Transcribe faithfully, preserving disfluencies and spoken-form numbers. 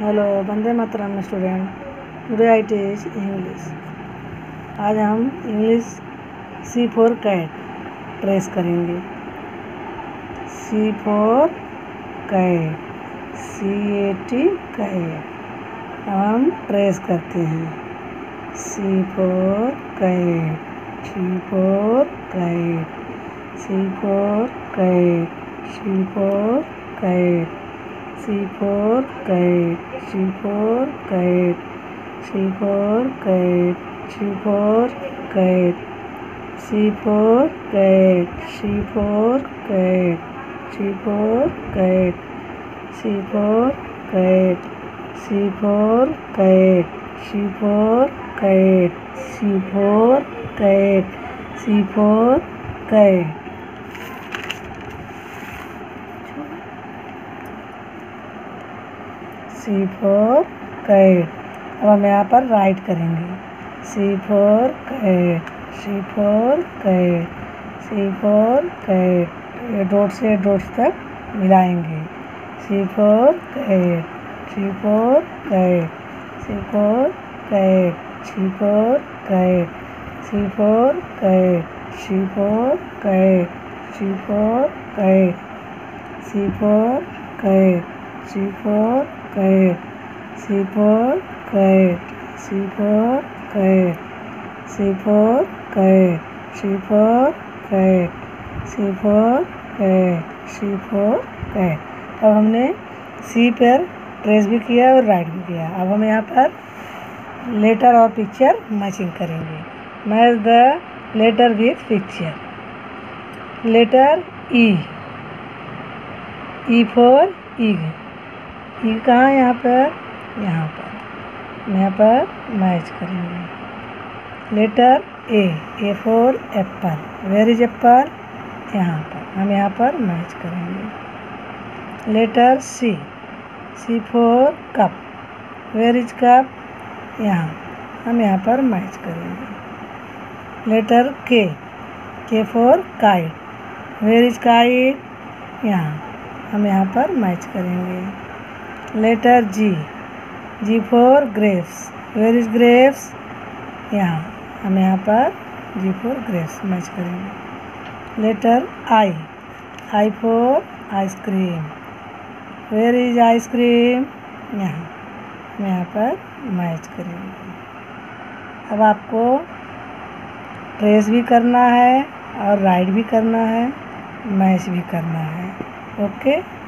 Hello Vande Mataram student. Today I teach English. आज हम English C for cat trace करेंगे। C for cat, C A T cat. हम trace करते हैं। C for cat, C for cat, C for cat, C for cat, C for cat, C for cat, C for cat, C for cat, C for cat, C for cat, C for cat, C for cat, C for cat, C for cat, C for cat, C for cat. C for cat. अब हम यहाँ पर write करेंगे। C for cat, C for cat, C for cat. ये dot से dot तक मिलाएंगे। C for cat, C for cat, C for cat, C for cat, C for cat, C for cat, C for cat, C for cat, C for cat, C for cat, C for cat, C for cat, C for cat, C for cat, C for cat. अब हमने सी पर trace भी किया और right भी किया। अब हम यहाँ पर लेटर और पिक्चर मैचिंग करेंगे। Match the letter with picture. Letter E, E for egg. E कहाँ है? यहाँ पर, यहाँ पर। यहाँ पर मैच करेंगे। Letter A, A for apple. Where is apple? यहाँ पर। हम यहाँ पर मैच करेंगे। Letter C, C for cup. Where is cup? यहाँ। हम यहाँ पर मैच करेंगे। Letter K, K for kite. Where is kite? यहाँ। हम यहाँ पर मैच करेंगे। Letter G, G for grapes. Where is grapes? यहाँ। हम यहाँ पर जी फॉर ग्रेप्स मैच करेंगे। Letter I, I for ice cream. Where is ice cream? यहाँ। हम यहाँ पर मैच करेंगे। अब आपको ट्रेस भी करना है और राइट भी करना है, मैच भी करना है। ओके।